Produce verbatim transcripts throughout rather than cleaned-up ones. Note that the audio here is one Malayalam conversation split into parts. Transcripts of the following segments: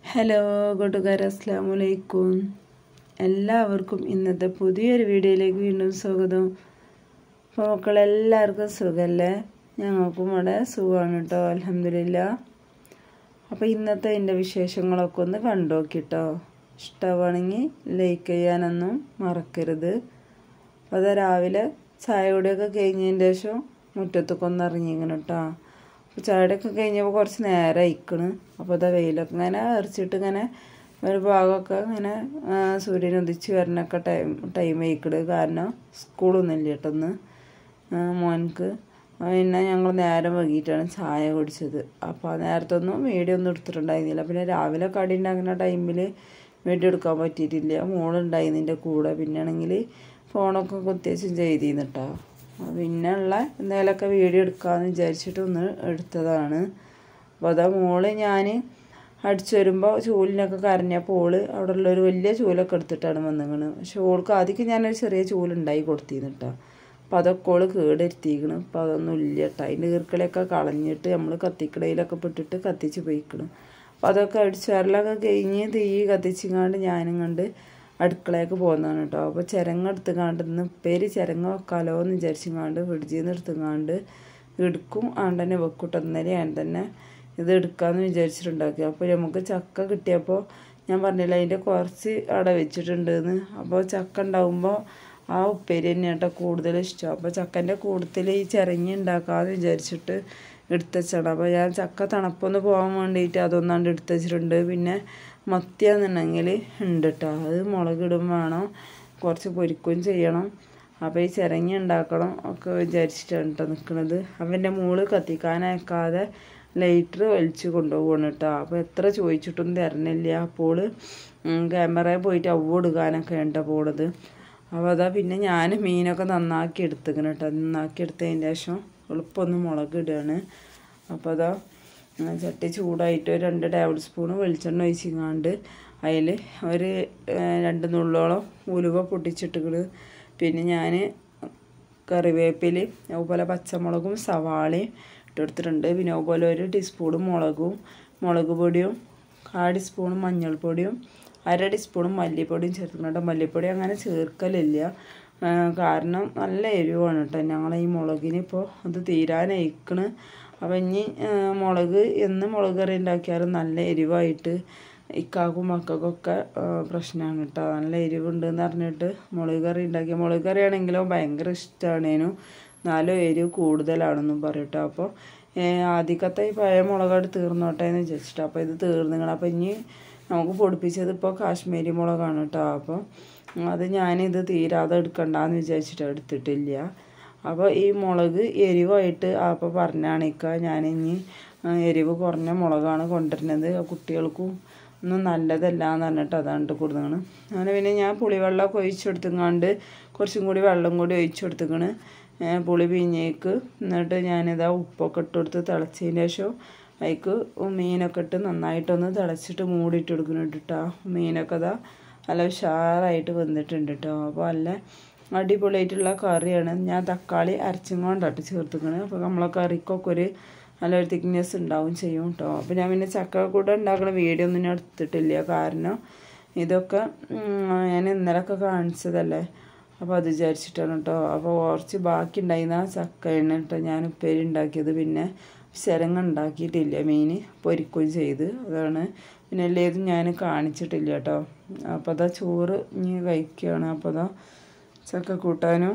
ഹലോ കൂട്ടുകാരെ, അസ്സലാമു അലൈക്കും. എല്ലാവർക്കും ഇന്നത്തെ പുതിയൊരു വീഡിയോയിലേക്ക് വീണ്ടും സ്വാഗതം. അപ്പോൾ മക്കളെല്ലാവർക്കും സുഖമല്ലേ? ഞങ്ങൾക്കും ഇവിടെ സുഖമാണ് കേട്ടോ, അൽഹംദുലില്ലാ. അപ്പോൾ ഇന്നത്തെ എൻ്റെ വിശേഷങ്ങളൊക്കെ ഒന്ന് കണ്ടു നോക്കിട്ടോ. ഇഷ്ടമാണെങ്കിൽ ലൈക്ക് ചെയ്യാനൊന്നും മറക്കരുത്. അപ്പോൾ അത് രാവിലെ ചായ കുടിയൊക്കെ കഴിഞ്ഞതിന് ശേഷം മുറ്റത്തൊക്കെ ഒന്ന് ഇറങ്ങിയിങ്ങനെ കേട്ടോ. അപ്പോൾ ചായയൊക്കെ കഴിഞ്ഞപ്പോൾ കുറച്ച് നേരം അയക്കണ്. അപ്പോൾ അതാ വെയിലൊക്കെ ഇങ്ങനെ അരച്ചിട്ട് ഇങ്ങനെ ഒരു ഭാഗമൊക്കെ ഇങ്ങനെ സൂര്യൻ ഉദിച്ച് വരണൊക്കെ ടൈം ടൈം അയക്കണ്. കാരണം സ്കൂളൊന്നും ഇല്ല കേട്ടൊന്ന് മോൻക്ക്. പിന്നെ ഞങ്ങൾ നേരം വൈകിട്ടാണ് ചായ കുടിച്ചത്. അപ്പോൾ ആ നേരത്തൊന്നും വീഡിയോ ഒന്നും എടുത്തിട്ടുണ്ടായിരുന്നില്ല. പിന്നെ രാവിലെ കടി ഉണ്ടാക്കുന്ന ടൈമിൽ വീഡിയോ എടുക്കാൻ പറ്റിയിട്ടില്ല. മോളുണ്ടായിരുന്നതിൻ്റെ കൂടെ. പിന്നെ ആണെങ്കിൽ ഫോണൊക്കെ കുത്തിവെച്ചും ചെയ്തിരുന്നു കേട്ടോ. പിന്നെ ഉള്ള എന്തെങ്കിലുമൊക്കെ വീഡിയോ എടുക്കാമെന്ന് വിചാരിച്ചിട്ട് ഒന്ന് എടുത്തതാണ്. അപ്പോൾ അതാ മോള് ഞാൻ അടിച്ചു വരുമ്പോൾ ചൂലിനൊക്കെ കരഞ്ഞപ്പോൾ ഓള് അവിടെ ഉള്ളൊരു വലിയ ചൂലൊക്കെ എടുത്തിട്ടാണ് വന്നിങ്ങനെ. പക്ഷെ ഓൾക്ക് ആദ്യം ഞാനൊരു ചെറിയ ചൂലുണ്ടായി കൊടുത്തിരുന്നു കേട്ടോ. അപ്പോൾ അതൊക്കെ ഓള് കേടെടുത്തിരിക്കണം. അപ്പോൾ അതൊന്നും ഇല്ല കേട്ടോ. അതിൻ്റെ ഈർക്കളയൊക്കെ കളഞ്ഞിട്ട് നമ്മൾ കത്തിക്കടയിലൊക്കെ പെട്ടിട്ട് കത്തിച്ച് പോയിക്കണം. അപ്പോൾ അതൊക്കെ അടിച്ചു വരലൊക്കെ കഴിഞ്ഞ് തീ കത്തിച്ചിങ്ങാണ്ട് ഞാനും കണ്ട് അടുക്കളയൊക്കെ പോകുന്നതാണ് കേട്ടോ. അപ്പോൾ ചിരങ്ങ എടുത്തുങ്ങാണ്ട് ഇന്ന് ഉപ്പേരി ചിരങ്ങ വെക്കാലോ എന്ന് വിചാരിച്ചിങ്ങാണ്ട് ഫ്രിഡ്ജിൽ നിന്ന് എടുത്തുങ്ങാണ്ട് എടുക്കും ആണ്ട് തന്നെ വെക്കൂട്ടോ. ഇന്നലെ ഞാൻ തന്നെ ഇത് എടുക്കാമെന്ന് വിചാരിച്ചിട്ടുണ്ടാക്കി. അപ്പോൾ നമുക്ക് ചക്ക കിട്ടിയപ്പോൾ ഞാൻ പറഞ്ഞില്ല അതിൻ്റെ കുറച്ച് അവിടെ വെച്ചിട്ടുണ്ടെന്ന്. അപ്പോൾ ചക്ക ഉണ്ടാകുമ്പോൾ ആ ഉപ്പേരി തന്നെ കേട്ടോ കൂടുതൽ ഇഷ്ടം. അപ്പോൾ ചക്കൻ്റെ കൂടുതൽ ഈ ചിരങ്ങി ഉണ്ടാക്കാമെന്ന് വിചാരിച്ചിട്ട് എടുത്തുവെച്ചാണ്. അപ്പോൾ ഞാൻ ചക്ക തണുപ്പൊന്ന് പോകാൻ വേണ്ടിയിട്ട് അതൊന്നാണ്ട് എടുത്തു വെച്ചിട്ടുണ്ട്. പിന്നെ മത്തിയാണെന്നുണ്ടെങ്കിൽ ഉണ്ട് കേട്ടോ. അത് മുളകിടും വേണം, കുറച്ച് പൊരിക്കുകയും ചെയ്യണം. അപ്പോൾ ഈ ചിരങ്ങി ഉണ്ടാക്കണം ഒക്കെ വിചാരിച്ചിട്ടാണ് കേട്ടോ നിൽക്കുന്നത്. അവൻ്റെ മോള് കത്തിക്കാനയക്കാതെ ലൈറ്റർ വലിച്ച് കൊണ്ടുപോകണം കേട്ടോ. അപ്പോൾ എത്ര ചോദിച്ചിട്ടും തരണില്ല. അപ്പോൾ ക്യാമറയിൽ പോയിട്ട് അവ എടുക്കാനൊക്കെ ഉണ്ട് പോണത്. അപ്പോൾ അതാ പിന്നെ ഞാൻ മീനൊക്കെ നന്നാക്കി എടുത്തിക്കണം കേട്ടോ. നന്നാക്കി എടുത്തതിന് ശേഷം എളുപ്പമൊന്ന് മുളകിടുകയാണ്. അപ്പോൾ അതാ ചട്ടി ചൂടായിട്ട് ഒരു രണ്ട് ടേബിൾ സ്പൂണ് വെളിച്ചെണ്ണ ഒഴിച്ചിങ്ങാണ്ട് അതിൽ ഒരു രണ്ട് നുള്ളോളം ഉലുവ പൊട്ടിച്ചിട്ടുകള്. പിന്നെ ഞാൻ കറിവേപ്പിലയും അതുപോലെ പച്ചമുളകും സവാളയും ഇട്ടെടുത്തിട്ടുണ്ട്. പിന്നെ അതുപോലെ ഒരു ടീസ്പൂണും മുളകും മുളക് പൊടിയും കാൽ ടീസ്പൂണും മഞ്ഞൾപ്പൊടിയും അര ടീസ്പൂണും മല്ലിപ്പൊടിയും ചേർക്കുന്നുണ്ട്. മല്ലിപ്പൊടി അങ്ങനെ ചേർക്കലില്ല, കാരണം നല്ല എരിവാണ് കേട്ടോ ഞങ്ങൾ ഈ മുളകിന്. ഇപ്പോൾ അത് തീരാനയക്കണ്. അപ്പം ഇനി മുളക് എന്ന് മുളക് കറി ഉണ്ടാക്കിയാലും നല്ല എരിവായിട്ട് ഇക്കാക്കും മക്കൾക്കൊക്കെ പ്രശ്നമാണ് കേട്ടോ. നല്ല എരിവുണ്ടെന്ന് പറഞ്ഞിട്ട് മുളക് കറി ഉണ്ടാക്കിയ മുളക് കറി ആണെങ്കിലോ ഭയങ്കര ഇഷ്ടമാണേനും നാലോ എരിവ് കൂടുതലാണെന്നും പറയും കേട്ടോ. അപ്പോൾ ആദ്യക്കത്തെ ഈ പഴയ മുളക് തീർന്നോട്ടെ എന്ന് വിചാരിച്ചിട്ടോ. അപ്പോൾ ഇത് തീർന്നിക്കണം. അപ്പോൾ ഇനി നമുക്ക് പൊടിപ്പിച്ചത് ഇപ്പോൾ കാശ്മീരി മുളകാണ് കേട്ടോ. അപ്പോൾ അത് ഞാനിത് തീരാതെ എടുക്കണ്ടെന്ന് വിചാരിച്ചിട്ട് എടുത്തിട്ടില്ല. അപ്പോൾ ഈ മുളക് എരിവായിട്ട് അപ്പോൾ പറഞ്ഞാണിക്ക ഞാനിനി എരിവ് കുറഞ്ഞ മുളകാണ് കൊണ്ടുവരുന്നത്, കുട്ടികൾക്കും ഒന്നും നല്ലതല്ല എന്ന് പറഞ്ഞിട്ട് അതാണ് കൊടുക്കണം. അങ്ങനെ പിന്നെ ഞാൻ പുളിവെള്ളമൊക്കെ ഒഴിച്ചെടുത്തുങ്ങാണ്ട് കുറച്ചും കൂടി വെള്ളം കൂടി ഒഴിച്ചെടുത്തുക്കണ് പുളി പിഞ്ഞേക്ക്. എന്നിട്ട് ഞാനിതാ ഉപ്പൊക്കെ ഇട്ട് കൊടുത്ത് തിളച്ചതിന് ശേഷം അതിക്ക് മീനൊക്കെ ഇട്ട് നന്നായിട്ടൊന്ന് തിളച്ചിട്ട് മൂടിയിട്ട് കൊടുക്കുന്നുണ്ട് കേട്ടോ. മീനൊക്കെ ഇതാ നല്ല ഉഷാറായിട്ട് വന്നിട്ടുണ്ട് കേട്ടോ. അപ്പോൾ നല്ല അടിപൊളിയായിട്ടുള്ള കറിയാണ്. ഞാൻ തക്കാളി അരച്ചും കൊണ്ടാട്ട് ചേർത്തുക്കണ്. അപ്പോൾ നമ്മളെ കറിക്കൊക്കെ ഒരു നല്ലൊരു തിക്നെസ് ഉണ്ടാവും ചെയ്യും കേട്ടോ. അപ്പോൾ ഞാൻ പിന്നെ ചക്ക കൂടെ ഉണ്ടാക്കുന്ന വീഡിയോ ഒന്നും ഞാൻ എടുത്തിട്ടില്ല, കാരണം ഇതൊക്കെ ഞാൻ ഇന്നലെയൊക്കെ കാണിച്ചതല്ലേ. അപ്പോൾ അത് വിചാരിച്ചിട്ടാണ് കേട്ടോ. അപ്പോൾ കുറച്ച് ബാക്കി ഉണ്ടായിരുന്ന ചക്കയാണ് കേട്ടോ ഞാൻ ഉപ്പേരി ഉണ്ടാക്കിയത്. പിന്നെ ചിരങ്ങ ഉണ്ടാക്കിയിട്ടില്ല, മീൻ പൊരിക്കുകയും ചെയ്ത് അതാണ്. പിന്നെ എല്ലാതും ഞാൻ കാണിച്ചിട്ടില്ല കേട്ടോ. അപ്പോൾ അതാ ചോറ് ഇനി കഴിക്കുകയാണ്. അപ്പോൾ അതാ ചക്ക കൂട്ടാനും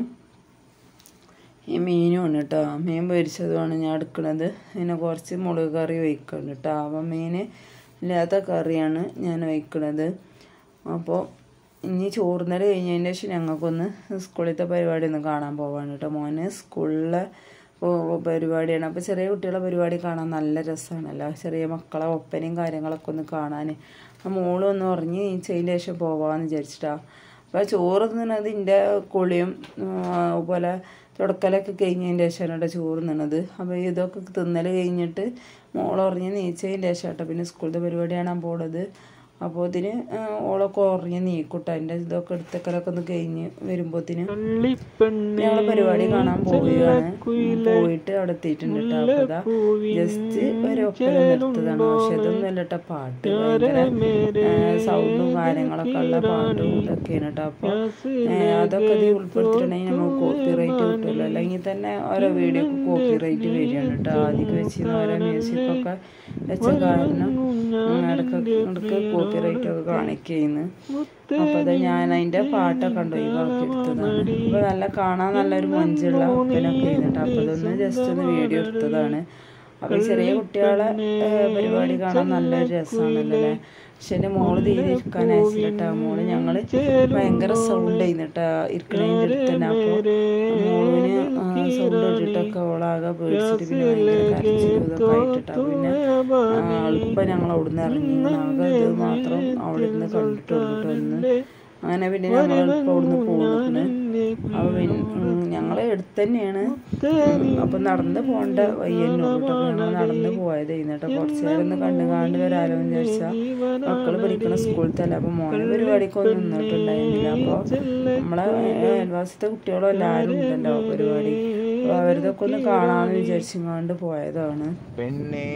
ഈ മീനുമാണ് കേട്ടോ. മീൻ പൊരിച്ചതുമാണ് ഞാൻ എടുക്കുന്നത്. പിന്നെ കുറച്ച് മുളക് കറി ഒഴിക്കണം കേട്ടോ. അപ്പം മീൻ ഇല്ലാത്ത കറിയാണ് ഞാൻ ഒഴിക്കുന്നത്. അപ്പോൾ ഇനി ചോറുന്നേരം കഴിഞ്ഞതിന് ശേഷം ഞങ്ങൾക്കൊന്ന് സ്കൂളിലത്തെ പരിപാടി ഒന്ന് കാണാൻ പോവാണ് കേട്ടോ. മോന് സ്കൂളിലെ പരിപാടിയാണ്. അപ്പോൾ ചെറിയ കുട്ടികളെ പരിപാടി കാണാൻ നല്ല രസമാണല്ലോ, ചെറിയ മക്കളെ ഒപ്പനയും കാര്യങ്ങളൊക്കെ ഒന്ന് കാണാൻ. ആ മോളും ഒന്ന് ഉറങ്ങി നീച്ചതിന് ശേഷം പോവാമെന്ന് വിചാരിച്ചിട്ടാണ്. അപ്പോൾ ചോറ് തിന്നത് എൻ്റെ കുളിയും അതുപോലെ തുടക്കലൊക്കെ കഴിഞ്ഞതിൻ്റെ ശേഷമാണ് ചോറ് തിന്നത്. അപ്പോൾ ഇതൊക്കെ തിന്നൽ കഴിഞ്ഞിട്ട് മോളുറങ്ങി നീച്ചതിൻ്റെ ശേഷം കേട്ടോ പിന്നെ സ്കൂളിലത്തെ പരിപാടി കാണാൻ പോകുന്നത്. അപ്പോൾ ഇതിന് ഓളെ കുറഞ്ഞ് നീക്കൂട്ട അതിൻ്റെ ഇതൊക്കെ എടുത്തക്കലൊക്കെ ഒന്ന് കഴിഞ്ഞ് വരുമ്പോത്തിന് ഞങ്ങൾ പരിപാടി കാണാൻ പോവുകയാണ്. പോയിട്ട് അവിടെ എത്തിയിട്ടുണ്ട് കേട്ടോ. അപ്പോൾ ഇതാ ജസ്റ്റ് ഒരു ഒപ്പന നിർത്തതാണ്. പക്ഷെ ഇതൊന്നും അല്ല കേട്ടോ, പാട്ട് ഭയങ്കര സൗണ്ടും കാര്യങ്ങളൊക്കെ ഉള്ള പാട്ടും ഇതൊക്കെയാണ് കേട്ടോ. അപ്പോൾ അതൊക്കെ ഇത് ഉൾപ്പെടുത്തിയിട്ടുണ്ടെങ്കിൽ നമുക്ക് കോപ്പി റൈറ്റ് കിട്ടുമല്ലോ, അല്ലെങ്കിൽ തന്നെ ഓരോ വീഡിയോക്ക് കോപ്പി റൈറ്റ് വരികയാണ് കേട്ടോ. ആദ്യമൊക്കെ വെച്ചിരുന്ന ഓരോ മ്യൂസിക്കൊക്കെ വെച്ച കാരണം ഇടയ്ക്ക് ഇടയ്ക്ക് കോപ്പി റൈറ്റ് ഒക്കെ കാണിക്കുന്നു. അപ്പോൾ അത് ഞാൻ അതിൻ്റെ പാട്ടൊക്കെ ഉണ്ട് ഒഴിവാക്കി എടുത്തതാണ്. അപ്പോൾ നല്ല കാണാൻ നല്ലൊരു മൊഞ്ചുള്ള ഒപ്പനൊക്കെ ഇരുന്നിട്ട് അപ്പോൾ ഇതൊന്ന് ജസ്റ്റ് ഒന്ന് വീഡിയോ എടുത്തതാണ്. അപ്പോൾ ചെറിയ കുട്ടികളെ പരിപാടി കാണാൻ നല്ലൊരു രസമാണല്ലോ അല്ലേ. പക്ഷെ എൻ്റെ മോള് തീരെ ഇരിക്കാൻ അയച്ചിട്ടാ. മോള് ഞങ്ങൾ ഭയങ്കര സൗണ്ട് ചെയ്യുന്നിട്ടാ ഇരിക്കണതിൻ്റെ അടുത്ത് തന്നെ. അപ്പോൾ മോളിന് സൗണ്ട് ഇട്ടിട്ടൊക്കെ ഓളാകെ പേടിച്ചിട്ട് പിന്നെ ഭയങ്കര കരച്ചിലും ഇതൊക്കെ ആയിട്ടിട്ടാ. പിന്നെ ഇപ്പം ഞങ്ങൾ അവിടെ നിന്ന് ഇറങ്ങി ആകെ ഇത് മാത്രം അവിടെ നിന്ന് കണ്ടിട്ടുള്ളൂ ഒന്ന്. അങ്ങനെ പിന്നെ ഞങ്ങൾ ഇപ്പം അവിടെ നിന്ന് പോകുന്നു. അപ്പോൾ പിന്നെ ഞങ്ങൾ എടുത്ത് തന്നെയാണ്. അപ്പം നടന്ന് പോകേണ്ട വയ്യന്നുള്ളൂ കേട്ടോ. അപ്പോൾ ഞങ്ങൾ നടന്ന് പോയത് എന്നിട്ട് കുറച്ച് നേരം ഒന്ന് കണ്ടു കാണ്ട് വരാലോ എന്ന് വിചാരിച്ചാൽ മക്കൾ പഠിക്കുന്ന സ്കൂളിലല്ല. അപ്പോൾ മോനെ പരിപാടിക്കൊന്നും നിന്നിട്ടുണ്ടായിരുന്നില്ല. അപ്പോൾ നമ്മളെ അയൽവാസത്തെ കുട്ടികളും എല്ലാവരും ഉണ്ടല്ലോ പരിപാടി. അപ്പോൾ അവരിതൊക്കെ ഒന്ന് കാണാമെന്ന് വിചാരിച്ചുകൊണ്ട് പോയതാണ്. പെണ്ണേ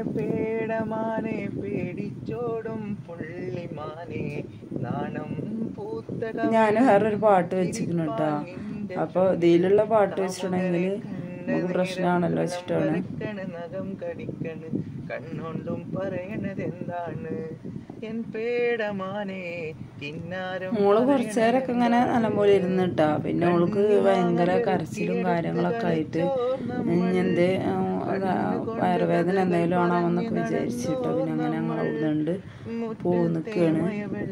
പേടമാനെ പേടിച്ചോടും പുള്ളിമാനെ നാണം പൂത്തട ഞാൻ വേറൊരു പാട്ട് വെച്ചിരിക്കുന്നു കേട്ടോ. അപ്പോൾ ഇതിലുള്ള പാട്ട് വെച്ചിട്ടുണ്ടെങ്കിൽ നമുക്ക് പ്രശ്നമാണല്ലോ വെച്ചിട്ടാണ്. നഖം കടിക്കണ് കണ്ണുകൊണ്ടും പറയണത് എന്താണ് എൻ പേടമാനെ കിന്നാരം. മോള് കുറച്ചു നേരമൊക്കെ ഇങ്ങനെ നല്ലപോലെ ഇരുന്നിട്ടാ. പിന്നെ അവൾക്ക് ഭയങ്കര കരച്ചിലും കാര്യങ്ങളൊക്കെ ആയിട്ട് എന്ത് വയറുവേദന എന്തെങ്കിലും ആണോന്നൊക്കെ വിചാരിച്ചിട്ടോ. പിന്നെ അങ്ങനെ ഞങ്ങൾ അവിടുന്നുണ്ട് പോയി നിൽക്കുകയാണ്.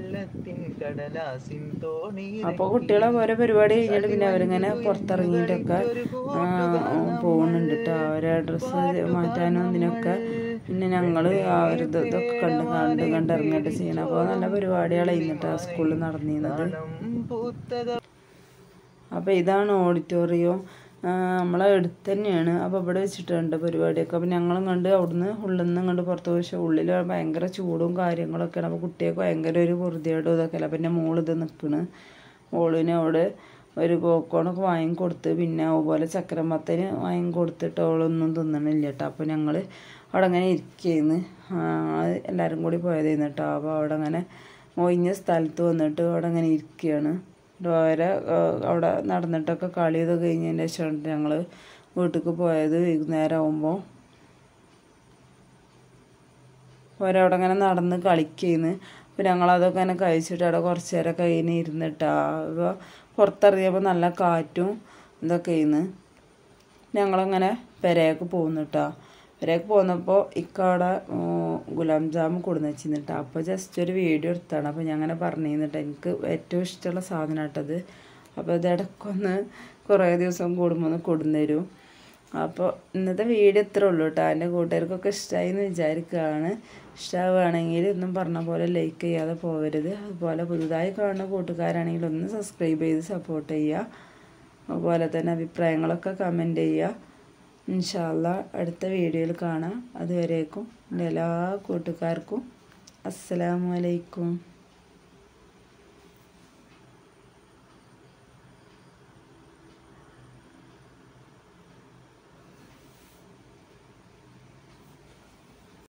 അപ്പോൾ കുട്ടികളെ ഓരോ പരിപാടി കഴിഞ്ഞിട്ട് പിന്നെ അവരിങ്ങനെ പുറത്തിറങ്ങിയിട്ടൊക്കെ പോകുന്നുണ്ട് കേട്ടോ. അവരെ ഡ്രസ്സ് മാറ്റാനും ഇതിനൊക്കെ പിന്നെ ഞങ്ങൾ അവരത് ഇതൊക്കെ കണ്ട് കണ്ട് കണ്ടിറങ്ങിയിട്ട് ചെയ്യണം. അപ്പോൾ നല്ല പരിപാടികളായിരുന്നിട്ടാ സ്കൂളിൽ നടന്നിരുന്നത്. അപ്പോൾ ഇതാണ് ഓഡിറ്റോറിയം, നമ്മളെ അടുത്ത് തന്നെയാണ്. അപ്പോൾ ഇവിടെ വെച്ചിട്ടുണ്ട് പരിപാടിയൊക്കെ. അപ്പോൾ ഞങ്ങളും കണ്ട് അവിടുന്ന് ഉള്ളിൽ നിന്ന് കണ്ട് പുറത്ത് പോയി. പക്ഷേ ഉള്ളിൽ ഭയങ്കര ചൂടും കാര്യങ്ങളൊക്കെയാണ്. അപ്പോൾ കുട്ടികൾക്ക് ഭയങ്കര ഒരു പൊറുതിയായിട്ടും ഇതൊക്കെ അല്ല. പിന്നെ മോളിത് നിൽക്കണ്. മോളിന് അവിടെ ഒരു പോപ്കോണൊക്കെ വാങ്ങിക്കൊടുത്ത് പിന്നെ അതുപോലെ ചക്കരമത്തന് വാങ്ങിക്കൊടുത്തിട്ട് അവളൊന്നും തിന്നണില്ല കേട്ടോ. അപ്പോൾ ഞങ്ങൾ അവിടെ അങ്ങനെ ഇരിക്കുന്നു. എല്ലാവരും കൂടി പോയതായിരുന്നു കേട്ടോ. അപ്പോൾ അവിടെ അങ്ങനെ ഒഴിഞ്ഞ സ്ഥലത്ത് വന്നിട്ട് അവിടെ അങ്ങനെ ഇരിക്കുകയാണ്. അവരെ അവിടെ നടന്നിട്ടൊക്കെ കളി ഇതൊക്കെ കഴിഞ്ഞതിൻ്റെ ശേഷമാണ് ഞങ്ങൾ വീട്ടിലേക്ക് പോയത്. വൈകുന്നേരം ആകുമ്പോൾ അവരവിടെ അങ്ങനെ നടന്ന് കളിക്കുന്നു. അപ്പോൾ ഞങ്ങളതൊക്കെ അങ്ങനെ കഴിച്ചിട്ട് അവിടെ കുറച്ച് നേരം കഴിഞ്ഞ് ഇരുന്നിട്ടാ. അപ്പോൾ പുറത്തിറങ്ങിയപ്പോൾ നല്ല കാറ്റും ഇതൊക്കെ ചെയ്യുന്നു. ഞങ്ങളങ്ങനെ പെരയൊക്കെ പോകുന്നു കേട്ടോ. പെരയൊക്കെ പോന്നപ്പോൾ ഇക്കവിടെ ഗുലാം ജാമുൻ കൊടുന്ന് വെച്ചിരുന്നിട്ടാ. അപ്പോൾ ജസ്റ്റ് ഒരു വീഡിയോ എടുത്താണ്. അപ്പോൾ ഞാൻ അങ്ങനെ പറഞ്ഞിരുന്നിട്ട് എനിക്ക് ഏറ്റവും ഇഷ്ടമുള്ള സാധനം കേട്ടത്. അപ്പോൾ ഇത് ഇടയ്ക്കൊന്ന് കുറേ ദിവസം കൂടുമ്പോൾ ഒന്ന് കൊടുന്നരും. അപ്പോൾ ഇന്നത്തെ വീഡിയോ ഇത്രേ ഉള്ളൂ കേട്ടോ. എൻ്റെ കൂട്ടുകാർക്കൊക്കെ ഇഷ്ടമായി എന്ന് വിചാരിക്കുകയാണ്. ഇഷ്ടമാവുകയാണെങ്കിൽ ഒന്നും പറഞ്ഞ പോലെ ലൈക്ക് ചെയ്യാതെ പോകരുത്. അതുപോലെ പുതുതായി കാണുന്ന കൂട്ടുകാരാണെങ്കിൽ ഒന്ന് സബ്സ്ക്രൈബ് ചെയ്ത് സപ്പോർട്ട് ചെയ്യുക. അതുപോലെ തന്നെ അഭിപ്രായങ്ങളൊക്കെ കമൻറ്റ് ചെയ്യുക. ഇൻഷാ അല്ലാഹ് അടുത്ത വീഡിയോയിൽ കാണാം. അതുവരേക്കും എൻ്റെ എല്ലാ കൂട്ടുകാർക്കും അസ്സലാമു അലൈക്കും.